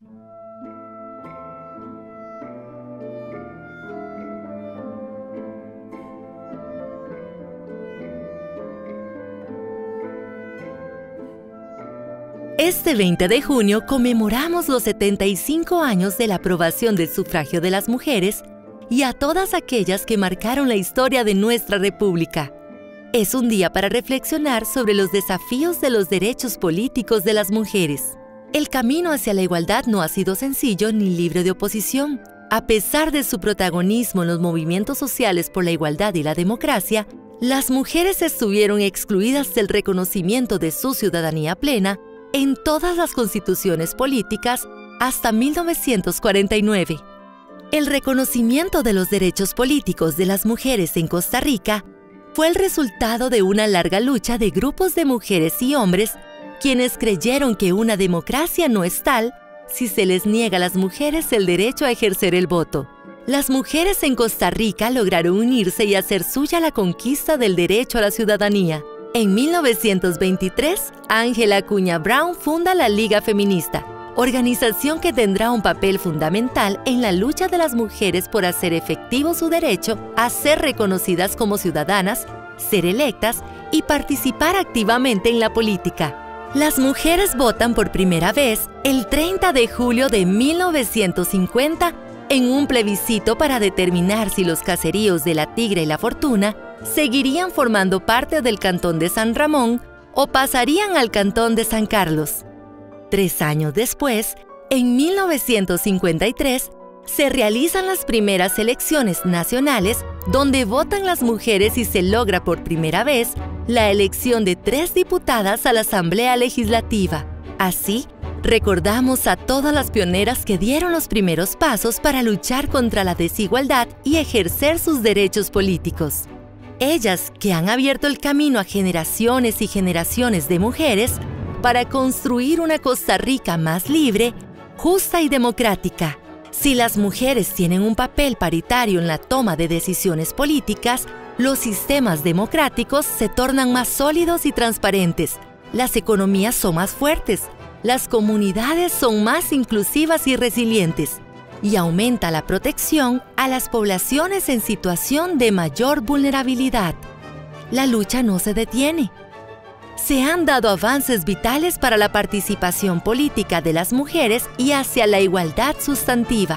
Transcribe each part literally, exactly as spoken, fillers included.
Este veinte de junio conmemoramos los setenta y cinco años de la aprobación del sufragio de las mujeres y a todas aquellas que marcaron la historia de nuestra República. Es un día para reflexionar sobre los desafíos de los derechos políticos de las mujeres. El camino hacia la igualdad no ha sido sencillo ni libre de oposición. A pesar de su protagonismo en los movimientos sociales por la igualdad y la democracia, las mujeres estuvieron excluidas del reconocimiento de su ciudadanía plena en todas las constituciones políticas hasta mil novecientos cuarenta y nueve. El reconocimiento de los derechos políticos de las mujeres en Costa Rica fue el resultado de una larga lucha de grupos de mujeres y hombres quienes creyeron que una democracia no es tal si se les niega a las mujeres el derecho a ejercer el voto. Las mujeres en Costa Rica lograron unirse y hacer suya la conquista del derecho a la ciudadanía. En mil novecientos veintitrés, Ángela Acuña Brown funda la Liga Feminista, organización que tendrá un papel fundamental en la lucha de las mujeres por hacer efectivo su derecho a ser reconocidas como ciudadanas, ser electas y participar activamente en la política. Las mujeres votan por primera vez el treinta de julio de mil novecientos cincuenta en un plebiscito para determinar si los caseríos de La Tigra y La Fortuna seguirían formando parte del Cantón de San Ramón o pasarían al Cantón de San Carlos. Tres años después, en mil novecientos cincuenta y tres, se realizan las primeras elecciones nacionales donde votan las mujeres y se logra por primera vez la elección de tres diputadas a la Asamblea Legislativa. Así, recordamos a todas las pioneras que dieron los primeros pasos para luchar contra la desigualdad y ejercer sus derechos políticos. Ellas que han abierto el camino a generaciones y generaciones de mujeres para construir una Costa Rica más libre, justa y democrática. Si las mujeres tienen un papel paritario en la toma de decisiones políticas, los sistemas democráticos se tornan más sólidos y transparentes, las economías son más fuertes, las comunidades son más inclusivas y resilientes, y aumenta la protección a las poblaciones en situación de mayor vulnerabilidad. La lucha no se detiene. Se han dado avances vitales para la participación política de las mujeres y hacia la igualdad sustantiva.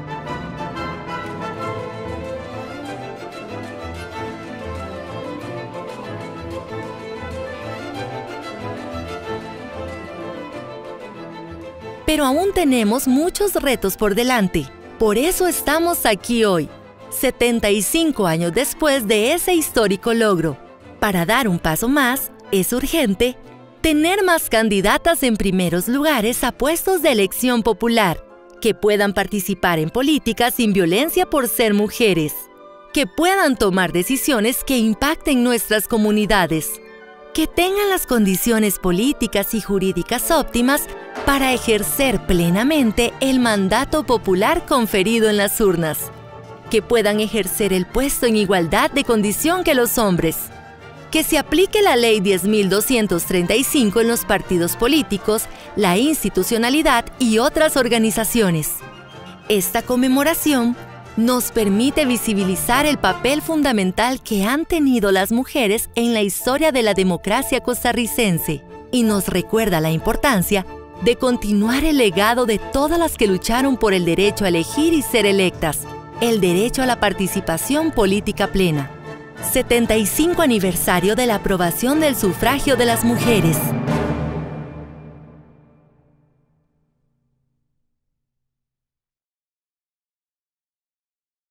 Pero aún tenemos muchos retos por delante. Por eso estamos aquí hoy, setenta y cinco años después de ese histórico logro. Para dar un paso más, es urgente tener más candidatas en primeros lugares a puestos de elección popular, que puedan participar en política sin violencia por ser mujeres, que puedan tomar decisiones que impacten nuestras comunidades, que tengan las condiciones políticas y jurídicas óptimas para ejercer plenamente el mandato popular conferido en las urnas, que puedan ejercer el puesto en igualdad de condición que los hombres, que se aplique la Ley diez mil doscientos treinta y cinco en los partidos políticos, la institucionalidad y otras organizaciones. Esta conmemoración nos permite visibilizar el papel fundamental que han tenido las mujeres en la historia de la democracia costarricense y nos recuerda la importancia de continuar el legado de todas las que lucharon por el derecho a elegir y ser electas, el derecho a la participación política plena. setenta y cinco aniversario de la aprobación del sufragio de las mujeres.